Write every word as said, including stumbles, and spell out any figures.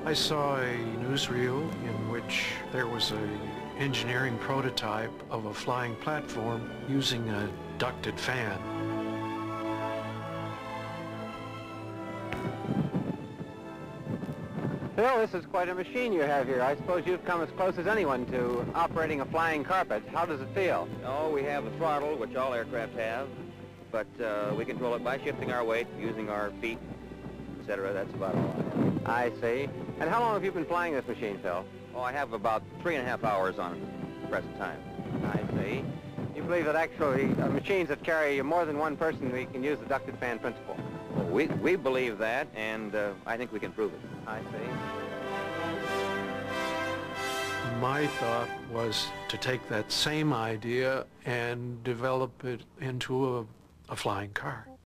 I saw a newsreel in which there was a engineering prototype of a flying platform using a ducted fan. Phil, this is quite a machine you have here. I suppose you've come as close as anyone to operating a flying carpet. How does it feel? Oh, we have the throttle, which all aircraft have, but uh, we control it by shifting our weight, using our feet, et cetera. That's about all I have. I see. And how long have you been flying this machine, Phil? Oh, I have about three and a half hours on it at the present time. I see. You believe that actually uh, machines that carry more than one person, we can use the ducted fan principle? Well, we, we believe that, and uh, I think we can prove it. I see. My thought was to take that same idea and develop it into a, a flying car.